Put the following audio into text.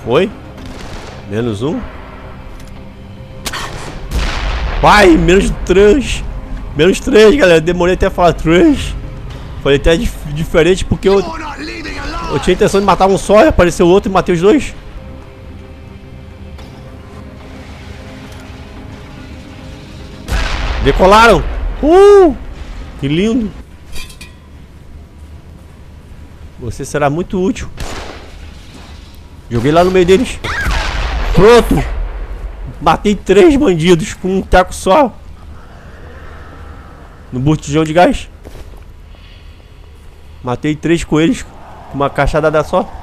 Foi? Menos um. Vai, menos 3. Menos 3, galera. Demorei até a falar 3. Falei até diferente porque eu tinha a intenção de matar um só e apareceu outro e matei os dois. Decolaram! Que lindo! Você será muito útil. Joguei lá no meio deles. Pronto! Matei 3 bandidos com um taco só. No botijão de gás. Matei 3 coelhos com uma cachadada só.